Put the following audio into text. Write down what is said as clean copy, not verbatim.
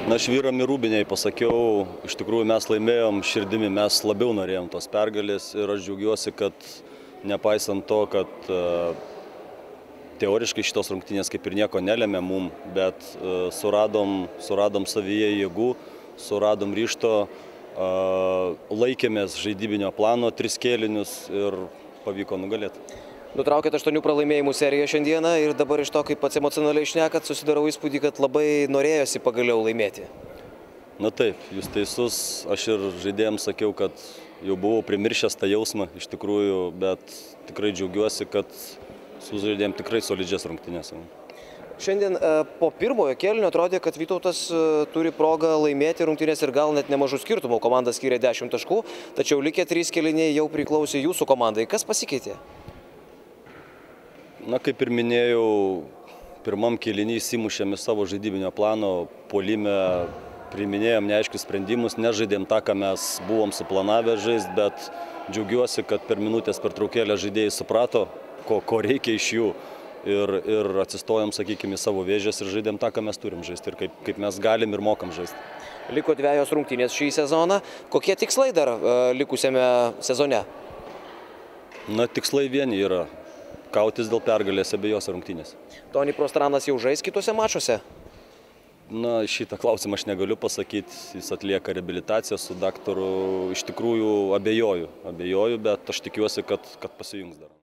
Na, aš vyram ir Rūbiniai pasakiau, iš tikrųjų mes laimėjom širdimi, mes labiau norėjom tos pergalės ir aš džiaugiuosi, kad nepaisant to, kad teoriškai šitos rungtynės kaip ir nieko nelėmė mum, bet suradom savyje jėgų, suradom ryžto, laikėmės žaidybinio plano, 3 kėlinius ir pavyko nugalėti. Nutraukėt 8 pralaimėjimų seriją šiandieną ir dabar iš to, kaip pats emocionaliai šnekat, susidarau įspūdį, kad labai norėjosi pagaliau laimėti. Na taip, jūs teisus, aš ir žaidėjams sakiau, kad jau buvau primiršęs tą jausmą iš tikrųjų, bet tikrai džiaugiuosi, kad sužaidėm tikrai solidžias rungtynes. Šiandien po pirmojo kėlinio atrodė, kad Vytautas turi progą laimėti rungtynės ir gal net nemažų skirtumų. Komanda skyrė 10 taškų, tačiau likę 3 kėliniai jau priklausė jūsų komandai. Kas pasikeitė? Na, kaip ir minėjau, pirmam kėlinį įsimušėm į savo žaidybinio plano, puolime priiminėjom neaiškius sprendimus, nežaidėm tą, ką mes buvom suplanavę žaisti, bet džiaugiuosi, kad per minutės pertraukėlę žaidėjai suprato, ko reikia iš jų. Ir atsistojom, sakykime, į savo vėžės ir žaidėm tą, ką mes turim žaisti ir kaip mes galim ir mokam žaisti. Liko 2 rungtynės šį sezoną. Kokie tikslai dar likusiame sezone? Na, tikslai vieni yra. Kautis dėl pergalės abiejose rungtynėse. Toni Prostranas jau žais kituose mačuose? Na, šitą klausimą aš negaliu pasakyti. Jis atlieka reabilitaciją su daktaru. Iš tikrųjų abejoju, bet aš tikiuosi, kad pasijungs dar.